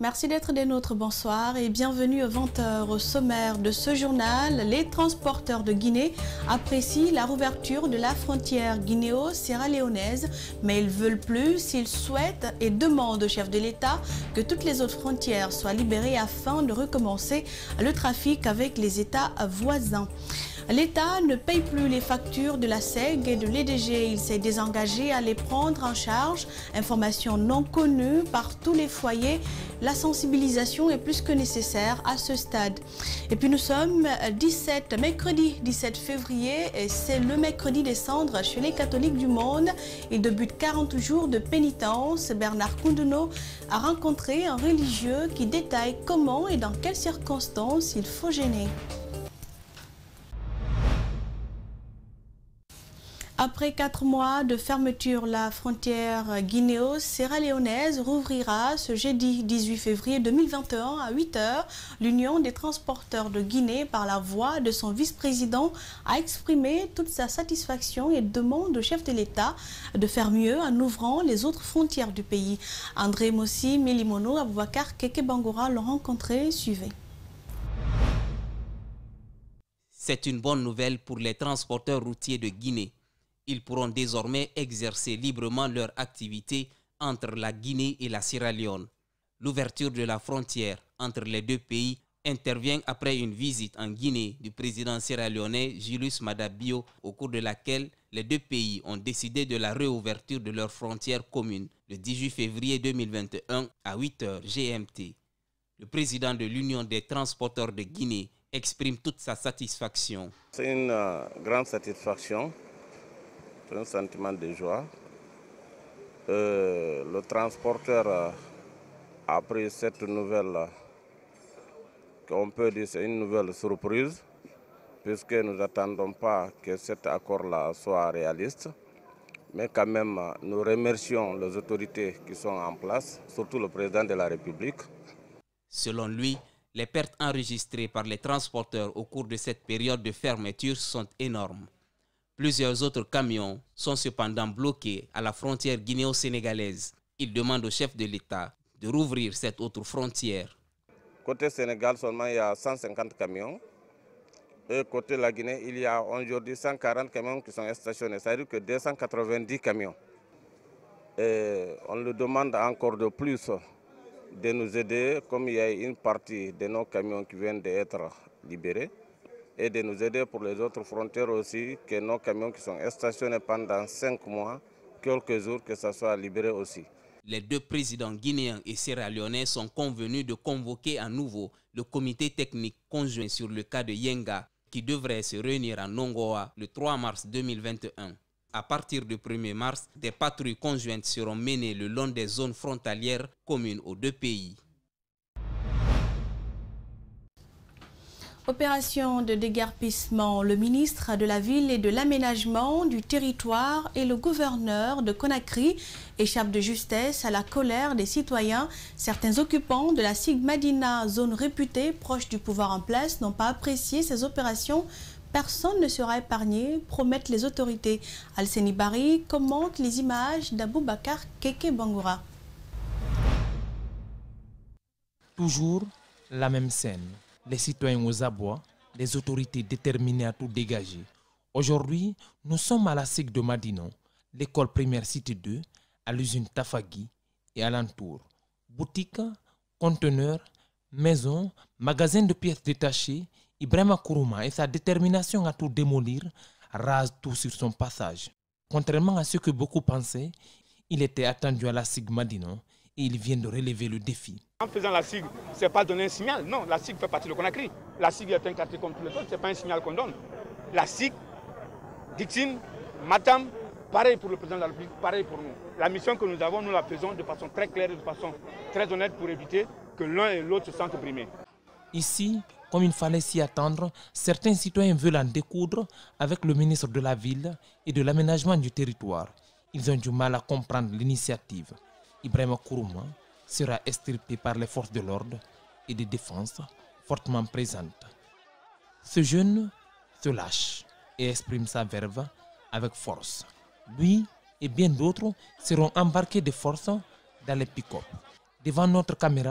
Merci d'être des nôtres, bonsoir et bienvenue aux 20h. Au sommaire de ce journal, les transporteurs de Guinée apprécient la rouverture de la frontière guinéo-sierra-léonaise, mais ils veulent plus, ils souhaitent et demandent au chef de l'État que toutes les autres frontières soient libérées afin de recommencer le trafic avec les États voisins. L'État ne paye plus les factures de la SEG et de l'EDG. Il s'est désengagé à les prendre en charge. Information non connue par tous les foyers. La sensibilisation est plus que nécessaire à ce stade. Et puis nous sommes mercredi 17 février et c'est le mercredi des cendres chez les catholiques du monde. Il débute 40 jours de pénitence. Bernard Koundouno a rencontré un religieux qui détaille comment et dans quelles circonstances il faut gêner. Après 4 mois de fermeture, la frontière guinéo-sierra-léonaise rouvrira ce jeudi 18 février 2021 à 8h. L'Union des transporteurs de Guinée, par la voix de son vice-président, a exprimé toute sa satisfaction et demande au chef de l'État de faire mieux en ouvrant les autres frontières du pays. André Mossi, Melimono, Aboubakar Keke Bangoura l'ont rencontré. Suivez. C'est une bonne nouvelle pour les transporteurs routiers de Guinée. Ils pourront désormais exercer librement leur activité entre la Guinée et la Sierra Leone. L'ouverture de la frontière entre les deux pays intervient après une visite en Guinée du président sierra-léonais Julius Maada Bio, au cours de laquelle les deux pays ont décidé de la réouverture de leurs frontières communes le 18 février 2021 à 8h GMT. Le président de l'Union des transporteurs de Guinée exprime toute sa satisfaction. C'est une grande satisfaction. Un sentiment de joie. Le transporteur a pris cette nouvelle, qu'on peut dire c'est une nouvelle surprise, puisque nous n'attendons pas que cet accord-là soit réaliste. Mais quand même, nous remercions les autorités qui sont en place, surtout le président de la République. Selon lui, les pertes enregistrées par les transporteurs au cours de cette période de fermeture sont énormes. Plusieurs autres camions sont cependant bloqués à la frontière guinéo-sénégalaise. Il demande au chef de l'État de rouvrir cette autre frontière. Côté Sénégal, seulement il y a 150 camions. Et côté la Guinée, il y a aujourd'hui 140 camions qui sont stationnés. C'est-à-dire que 290 camions. Et on le demande encore de plus de nous aider, comme il y a une partie de nos camions qui viennent d'être libérés, et de nous aider pour les autres frontières aussi, que nos camions qui sont stationnés pendant 5 mois, quelques jours, que ça soit libéré aussi. Les deux présidents guinéens et sierra-léonais sont convenus de convoquer à nouveau le comité technique conjoint sur le cas de Yenga, qui devrait se réunir à Nongoa le 3 mars 2021. À partir du 1er mars, des patrouilles conjointes seront menées le long des zones frontalières communes aux deux pays. Opération de déguerpissement. Le ministre de la Ville et de l'Aménagement du Territoire et le gouverneur de Conakry échappent de justesse à la colère des citoyens. Certains occupants de la SIG Madina, zone réputée proche du pouvoir en place, n'ont pas apprécié ces opérations. Personne ne sera épargné, promettent les autorités. Alseni Bari commente les images d'Aboubacar Keke Bangoura. Toujours la même scène. Les citoyens aux abois, les autorités déterminées à tout dégager. Aujourd'hui, nous sommes à la SIG de Madinon, l'école primaire Cité 2, à l'usine Tafagui et alentour. Boutiques, conteneurs, maisons, magasins de pièces détachées, Ibrahima Kourouma et sa détermination à tout démolir rasent tout sur son passage. Contrairement à ce que beaucoup pensaient, il était attendu à la SIG Madinon et il vient de relever le défi. En faisant la SIG, ce n'est pas donner un signal. Non, la SIG fait partie de Conakry. La SIG est un quartier comme tous les autres, ce n'est pas un signal qu'on donne. La SIG, Dixine, Matam, pareil pour le président de la République, pareil pour nous. La mission que nous avons, nous la faisons de façon très claire et de façon très honnête pour éviter que l'un et l'autre se sentent brimés. Ici, comme il fallait s'y attendre, certains citoyens veulent en découdre avec le ministre de la Ville et de l'Aménagement du Territoire. Ils ont du mal à comprendre l'initiative. Ibrahima Kourouma sera extirpé par les forces de l'ordre et de défense fortement présentes. Ce jeune se lâche et exprime sa verve avec force. Lui et bien d'autres seront embarqués de force dans les pick-up. Devant notre caméra,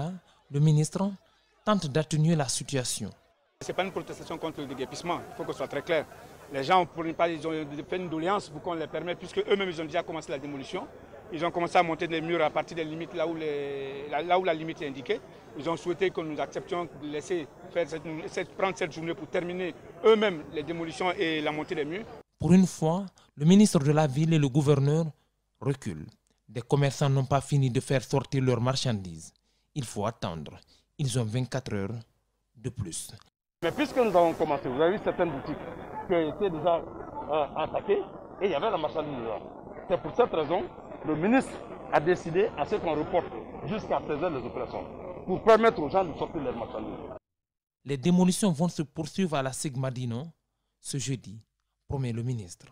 Le ministre tente d'atténuer la situation. Ce n'est pas une protestation contre le déguerpissement, il faut que ce soit très clair. Les gens, ils ont fait une doléance pour qu'on les permette, puisque eux-mêmes ils ont déjà commencé la démolition. Ils ont commencé à monter des murs à partir des limites là où la limite est indiquée. Ils ont souhaité que nous acceptions de laisser prendre cette journée pour terminer eux-mêmes les démolitions et la montée des murs. Pour une fois, le ministre de la Ville et le gouverneur reculent. Des commerçants n'ont pas fini de faire sortir leurs marchandises. Il faut attendre. Ils ont 24 heures de plus. Mais puisque nous avons commencé, vous avez vu certaines boutiques qui étaient déjà attaquées et il y avait la marchandise dedans. C'est pour cette raison que le ministre a décidé à ce qu'on reporte jusqu'à 16 heures les opérations pour permettre aux gens de sortir leurs marchandises. Les démolitions vont se poursuivre à la SIG Madino ce jeudi, promet le ministre.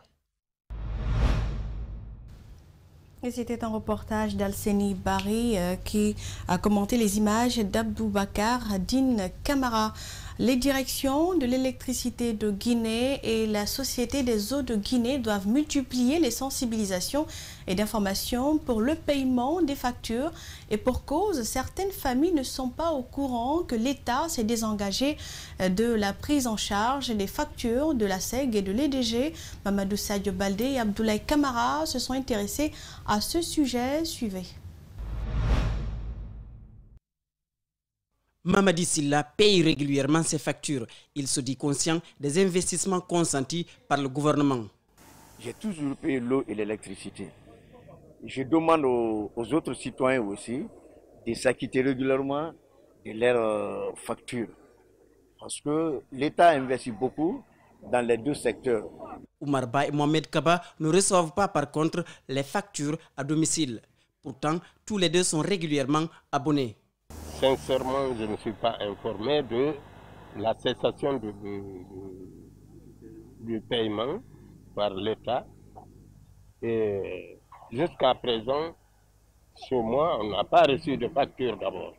Et c'était un reportage d'Alseni Barry qui a commenté les images d'Aboubacar Din Camara. Les directions de l'électricité de Guinée et la Société des eaux de Guinée doivent multiplier les sensibilisations et d'informations pour le paiement des factures. Et pour cause, certaines familles ne sont pas au courant que l'État s'est désengagé de la prise en charge des factures de la SEG et de l'EDG. Mamadou Sadio Baldé et Abdoulaye Camara se sont intéressés à ce sujet. Suivez. Mamadi Silla paye régulièrement ses factures. Il se dit conscient des investissements consentis par le gouvernement. J'ai toujours payé l'eau et l'électricité. Je demande aux autres citoyens aussi de s'acquitter régulièrement de leurs factures. Parce que l'État investit beaucoup dans les deux secteurs. Oumar Ba et Mohamed Kaba ne reçoivent pas par contre les factures à domicile. Pourtant, tous les deux sont régulièrement abonnés. Sincèrement, je ne suis pas informé de la cessation du paiement par l'État. Et jusqu'à présent, ce mois, on n'a pas reçu de facture d'abord.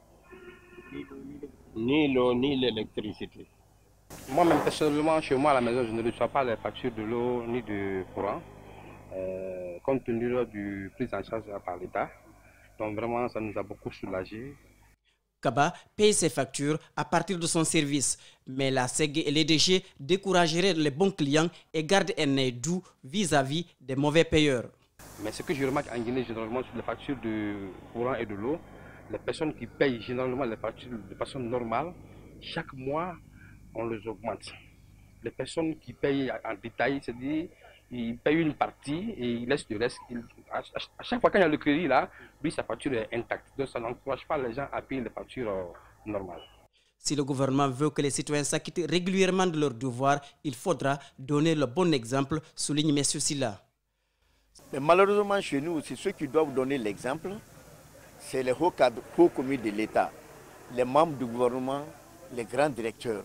Ni l'eau, ni l'électricité. Moi-même, personnellement, chez moi à la maison, je ne reçois pas les factures de l'eau ni du courant, compte tenu du prise en charge par l'État. Donc vraiment, ça nous a beaucoup soulagés. Kaba paye ses factures à partir de son service, mais la SEG et l'EDG décourageraient les bons clients et gardent un œil doux vis-à-vis des mauvais payeurs. Mais ce que je remarque en Guinée, généralement, sur les factures de courant et de l'eau, les personnes qui payent généralement les factures de façon normale, chaque mois, on les augmente. Les personnes qui payent en détail, c'est-à-dire ils payent une partie et ils laissent le reste. À chaque fois qu'il y a le crédit, là, lui, sa facture est intacte. Donc ça n'encourage pas les gens à payer les factures normales. Si le gouvernement veut que les citoyens s'acquittent régulièrement de leurs devoirs, il faudra donner le bon exemple, souligne M. Silla. Mais malheureusement, chez nous, c'est ceux qui doivent donner l'exemple, c'est les hauts commis de l'État, les membres du gouvernement, les grands directeurs.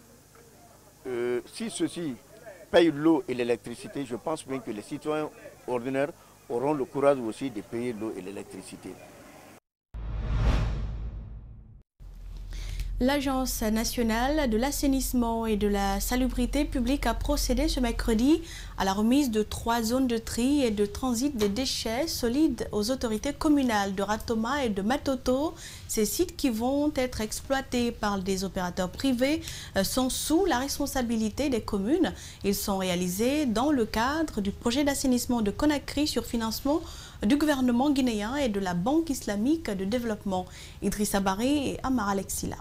Si ceux-ci payent l'eau et l'électricité, je pense bien que les citoyens ordinaires auront le courage aussi de payer l'eau et l'électricité. L'Agence nationale de l'assainissement et de la salubrité publique a procédé ce mercredi à la remise de 3 zones de tri et de transit des déchets solides aux autorités communales de Ratoma et de Matoto. Ces sites qui vont être exploités par des opérateurs privés sont sous la responsabilité des communes. Ils sont réalisés dans le cadre du projet d'assainissement de Conakry sur financement du gouvernement guinéen et de la Banque islamique de développement. Idrissa Barry et Amar Alexila.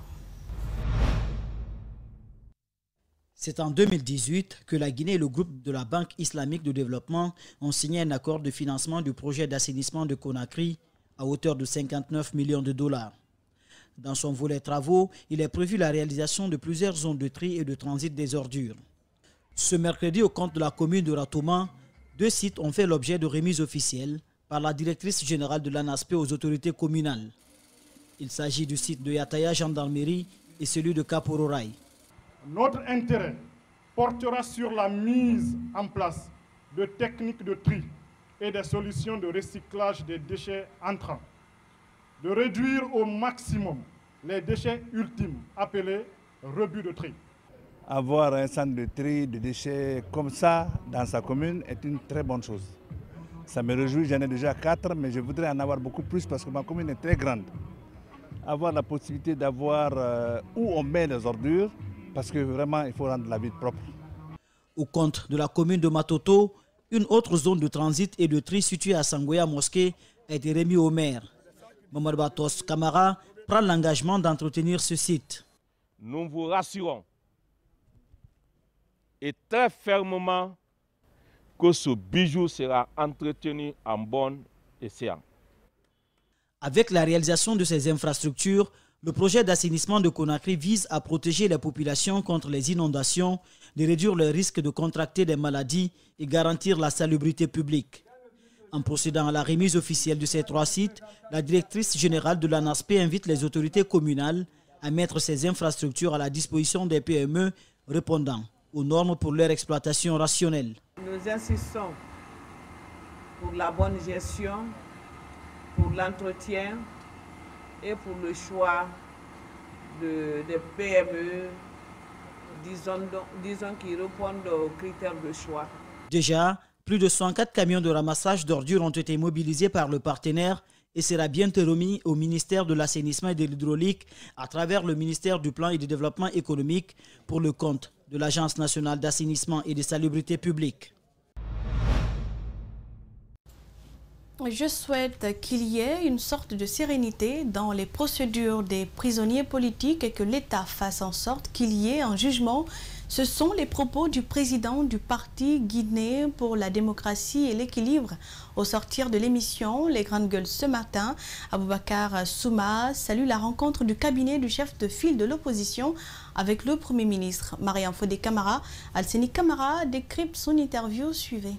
C'est en 2018 que la Guinée et le groupe de la Banque islamique de développement ont signé un accord de financement du projet d'assainissement de Conakry à hauteur de 59 millions de dollars. Dans son volet travaux, il est prévu la réalisation de plusieurs zones de tri et de transit des ordures. Ce mercredi, au compte de la commune de Ratoma, 2 sites ont fait l'objet de remises officielles par la directrice générale de l'ANASP aux autorités communales. Il s'agit du site de Yataya Gendarmerie et celui de Kapororaï. Notre intérêt portera sur la mise en place de techniques de tri et des solutions de recyclage des déchets entrants, de réduire au maximum les déchets ultimes appelés rebuts de tri. Avoir un centre de tri de déchets comme ça dans sa commune est une très bonne chose. Ça me réjouit, j'en ai déjà 4, mais je voudrais en avoir beaucoup plus parce que ma commune est très grande. avoir la possibilité d'avoir où on met les ordures, parce que vraiment, il faut rendre la ville propre. Au compte de la commune de Matoto, une autre zone de transit et de tri située à Sangoya Mosquée a été remise au maire. Mamadou Batos Kamara prend l'engagement d'entretenir ce site. Nous vous rassurons et très fermement que ce bijou sera entretenu en bonne et séance. Avec la réalisation de ces infrastructures, le projet d'assainissement de Conakry vise à protéger les populations contre les inondations, de réduire le risque de contracter des maladies et garantir la salubrité publique. En procédant à la remise officielle de ces 3 sites, la directrice générale de l'ANASP invite les autorités communales à mettre ces infrastructures à la disposition des PME répondant aux normes pour leur exploitation rationnelle. Nous insistons pour la bonne gestion, pour l'entretien et pour le choix des PME, disons qui répondent aux critères de choix. Déjà, plus de 104 camions de ramassage d'ordures ont été mobilisés par le partenaire et sera bientôt remis au ministère de l'Assainissement et de l'Hydraulique à travers le ministère du Plan et du Développement économique pour le compte de l'Agence nationale d'assainissement et de salubrité publique. Je souhaite qu'il y ait une sorte de sérénité dans les procédures des prisonniers politiques et que l'État fasse en sorte qu'il y ait un jugement. Ce sont les propos du président du parti guinéen pour la démocratie et l'équilibre. Au sortir de l'émission Les Grandes Gueules ce matin, Aboubacar Souma salue la rencontre du cabinet du chef de file de l'opposition avec le Premier ministre. Mariam Fodé Camara, Alseni Camara décrypte son interview. Suivez.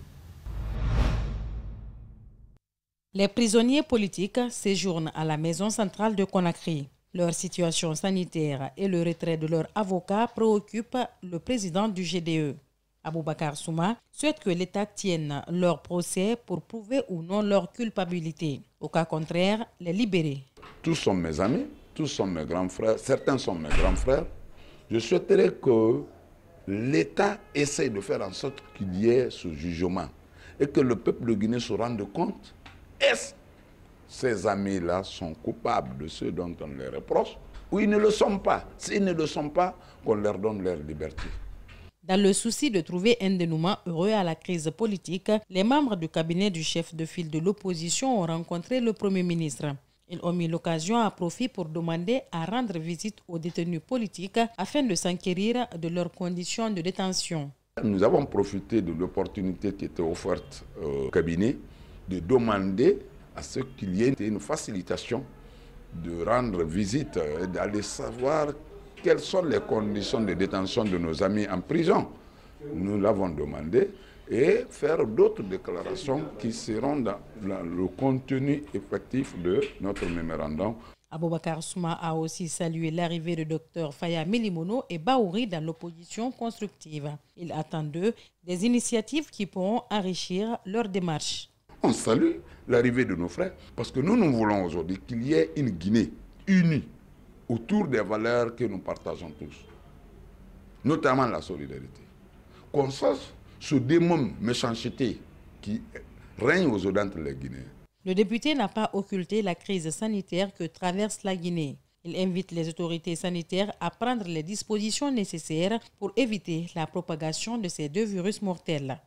Les prisonniers politiques séjournent à la maison centrale de Conakry. Leur situation sanitaire et le retrait de leur avocat préoccupent le président du GDE. Aboubacar Souma souhaite que l'État tienne leur procès pour prouver ou non leur culpabilité. Au cas contraire, les libérer. Tous sont mes amis, tous sont mes grands frères, certains sont mes grands frères. Je souhaiterais que l'État essaye de faire en sorte qu'il y ait ce jugement et que le peuple de Guinée se rende compte. Est-ce que ces amis-là sont coupables de ce dont on les reproche ou ils ne le sont pas? S'ils ne le sont pas, qu'on leur donne leur liberté. Dans le souci de trouver un dénouement heureux à la crise politique, les membres du cabinet du chef de file de l'opposition ont rencontré le Premier ministre. Ils ont mis l'occasion à profit pour demander à rendre visite aux détenus politiques afin de s'enquérir de leurs conditions de détention. Nous avons profité de l'opportunité qui était offerte au cabinet de demander à ce qu'il y ait une facilitation de rendre visite et d'aller savoir quelles sont les conditions de détention de nos amis en prison. Nous l'avons demandé et faire d'autres déclarations qui seront dans le contenu effectif de notre mémorandum. Aboubacar Souma a aussi salué l'arrivée de Dr Faya Milimono et Baouri dans l'opposition constructive. Il attend d'eux des initiatives qui pourront enrichir leur démarche. On salue l'arrivée de nos frères parce que nous voulons aujourd'hui qu'il y ait une Guinée unie autour des valeurs que nous partageons tous, notamment la solidarité. Qu'on sache ce démon méchanceté qui règne aujourd'hui entre les Guinéens. Le député n'a pas occulté la crise sanitaire que traverse la Guinée. Il invite les autorités sanitaires à prendre les dispositions nécessaires pour éviter la propagation de ces 2 virus mortels.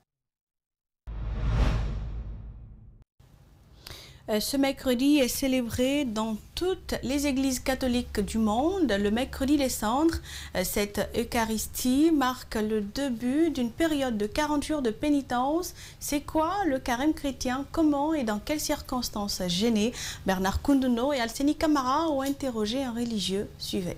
Ce mercredi est célébré dans toutes les églises catholiques du monde, le mercredi des cendres. Cette Eucharistie marque le début d'une période de 40 jours de pénitence. C'est quoi le carême chrétien? Comment et dans quelles circonstances gênées? Bernard Koundouno et Alseni Camara ont interrogé un religieux. Suivez.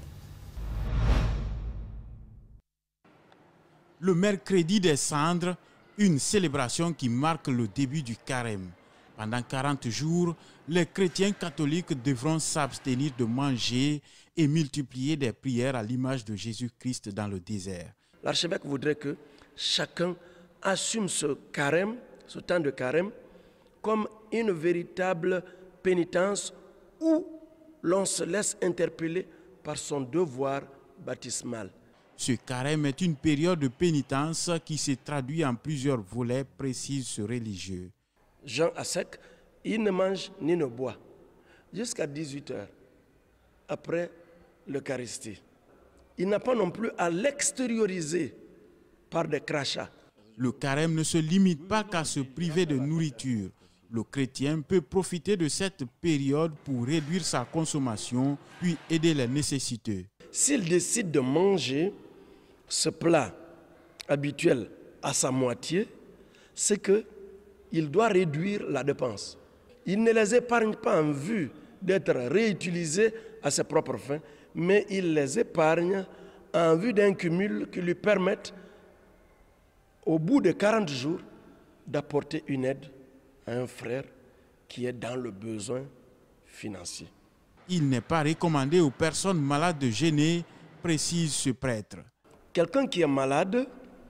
Le mercredi des cendres, une célébration qui marque le début du carême. Pendant 40 jours, les chrétiens catholiques devront s'abstenir de manger et multiplier des prières à l'image de Jésus-Christ dans le désert. L'archevêque voudrait que chacun assume ce carême, ce temps de carême, comme une véritable pénitence où l'on se laisse interpeller par son devoir baptismal. Ce carême est une période de pénitence qui se traduit en plusieurs volets, précise ce religieux. Jean à sec, il ne mange ni ne boit jusqu'à 18 h. après l'Eucharistie. Il n'a pas non plus à l'extérioriser par des crachats. Le carême ne se limite pas qu'à se priver de nourriture. Le chrétien peut profiter de cette période pour réduire sa consommation, puis aider les nécessiteux. S'il décide de manger ce plat habituel à sa moitié, c'est qu'il doit réduire la dépense. Il ne les épargne pas en vue d'être réutilisés à ses propres fins, mais il les épargne en vue d'un cumul qui lui permette, au bout de 40 jours, d'apporter une aide à un frère qui est dans le besoin financier. Il n'est pas recommandé aux personnes malades de jeûner, précise ce prêtre. Quelqu'un qui est malade,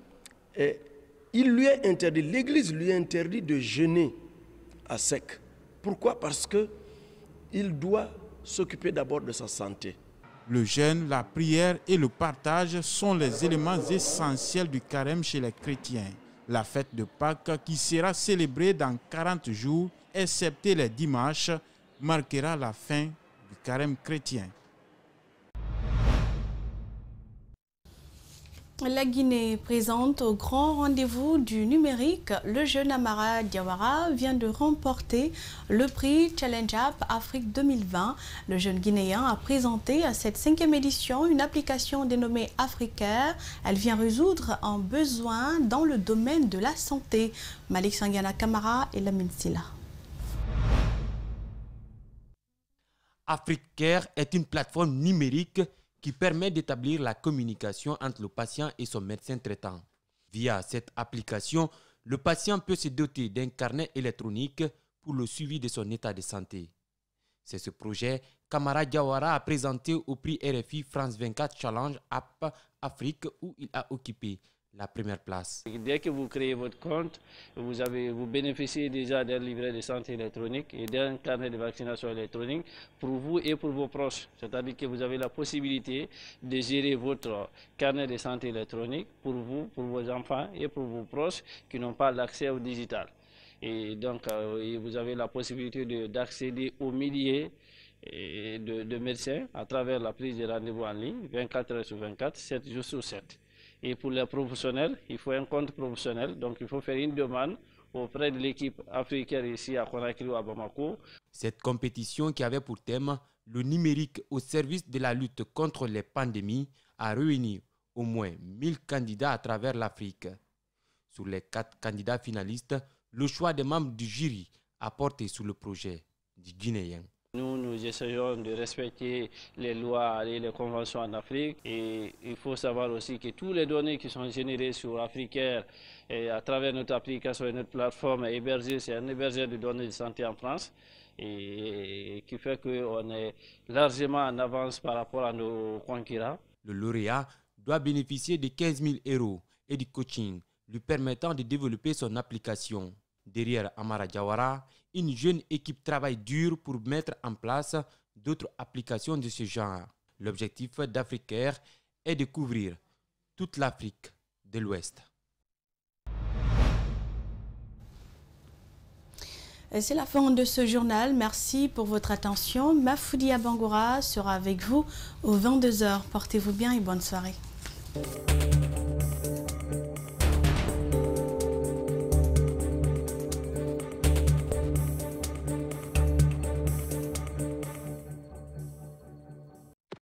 il lui est interdit, l'Église lui interdit de jeûner à sec. Pourquoi? Parce qu'il doit s'occuper d'abord de sa santé. Le jeûne, la prière et le partage sont les éléments essentiels du carême chez les chrétiens. La fête de Pâques, qui sera célébrée dans 40 jours, excepté les dimanches, marquera la fin du carême chrétien. La Guinée présente au grand rendez-vous du numérique. Le jeune Amara Diawara vient de remporter le prix Challenge App Afrique 2020. Le jeune Guinéen a présenté à cette 5e édition une application dénommée Africaire. Elle vient résoudre un besoin dans le domaine de la santé. Malik Sangiana Kamara et Lamine Silla. Africaire est une plateforme numérique qui permet d'établir la communication entre le patient et son médecin traitant. Via cette application, le patient peut se doter d'un carnet électronique pour le suivi de son état de santé. C'est ce projet qu'Amara Diawara a présenté au prix RFI France 24 Challenge App Afrique où il a occupé la première place. Dès que vous créez votre compte, vous bénéficiez déjà d'un livret de santé électronique et d'un carnet de vaccination électronique pour vous et pour vos proches. C'est-à-dire que vous avez la possibilité de gérer votre carnet de santé électronique pour vous, pour vos enfants et pour vos proches qui n'ont pas l'accès au digital. Et donc, vous avez la possibilité d'accéder aux milliers de médecins à travers la prise de rendez-vous en ligne, 24 heures sur 24, 7 jours sur 7. Et pour les professionnels, il faut un compte professionnel, donc il faut faire une demande auprès de l'équipe africaine ici à Conakry ou à Bamako. Cette compétition qui avait pour thème le numérique au service de la lutte contre les pandémies a réuni au moins 1000 candidats à travers l'Afrique. Sur les 4 candidats finalistes, le choix des membres du jury a porté sur le projet du Guinéen. Nous essayons de respecter les lois et les conventions en Afrique et il faut savoir aussi que toutes les données qui sont générées sur Africaire et à travers notre application et notre plateforme hébergée, c'est un hébergeur de données de santé en France et qui fait qu'on est largement en avance par rapport à nos concurrents. Le lauréat doit bénéficier de 15 000 € et du coaching lui permettant de développer son application. Derrière Amara Diawara, une jeune équipe travaille dur pour mettre en place d'autres applications de ce genre. L'objectif d'Africaire est de couvrir toute l'Afrique de l'Ouest. C'est la fin de ce journal. Merci pour votre attention. Mafoudi Abangora sera avec vous aux 22 h. Portez-vous bien et bonne soirée.